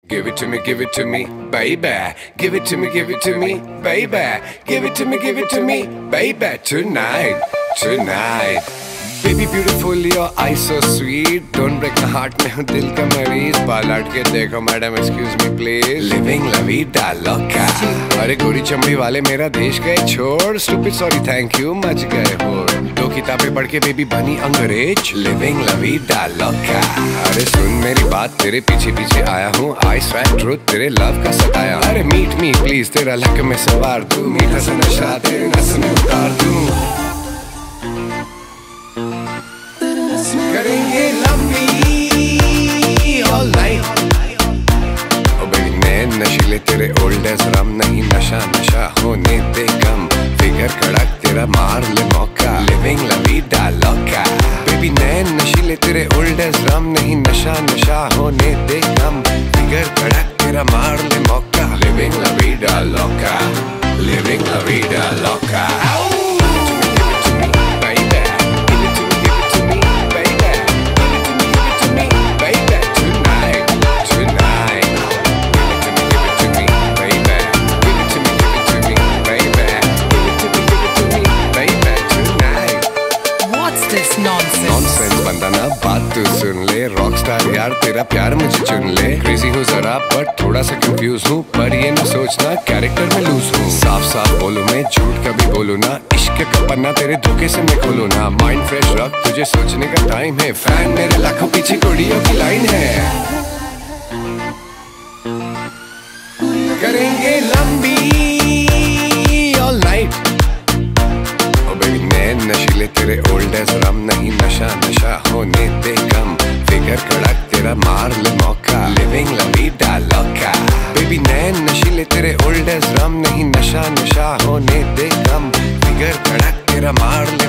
Give it to me, give it to me, baby. Give it to me, give it to me, baby. Give it to me, give it to me, baby. Tonight, tonight. Baby beautiful, your eyes so sweet. Don't break my heart, मैं हूँ दिल का मरीज. बाल आट के देखो madam, excuse me please. Living la vida loca. अरे गोरी चमड़ी वाले मेरा देश गए छोड़. Stupid sorry thank you much गए हो. दो किताबें पढ़ के बेबी बनी अंग्रेज. Living la vida loca. अरे सुन मेरी बात, तेरे पीछे पीछे आया हूँ. I swear truth, तेरे love का सताया. अरे meet me please, तेरा लक में सवार दूँ. मीठा सा नशा तेरे नस में उतार दूँ. करेंगे लंबी all night. ओ बेबी नैन नशीले तेरे ओल्ड एज रम. नहीं नशा नशा होने दे कम. फिगर कड़क तेरा मार ले मौका. लिविंग ला विदा लोका. बेबी नैन नशीले तेरे ओल्ड एज रम. नहीं नशा नशा होने दे कम. फिगर कड़क तेरा मार ले मौका. लिविंग ला विदा लोका. लिविंग ला विदा लोका. नॉनसेंस बंदा ना बात तू सुन ले. रॉकस्टार यार तेरा प्यार मुझे चुन ले. क्रेजी हूँ जरा बट थोड़ा सा कंफ्यूज हूँ. पर ये ना सोचना कैरेक्टर में लूज हूँ. साफ साफ बोलूँ मैं, झूठ कभी बोलूँ ना. इश्क का पन्ना तेरे धोखे से मैं खोलूँ ना. माइंड फ्रेश रख, तुझे सोचने का टाइम है. फैन मेरे लाखों पीछे कुड़ियों की लाइन है. करेंगे लंबी ऑल नाइट. नशीले तेरे ओल्ड एज रम. नहीं नशा नशा होने दे कम. फिगर कड़क तेरा मार ले मौका. लिविंग ला विदा लोका. बेबी नैन नशीले तेरे ओल्ड एज रम. नहीं नशा नशा होने दे कम. फिगर कड़क तेरा मार ले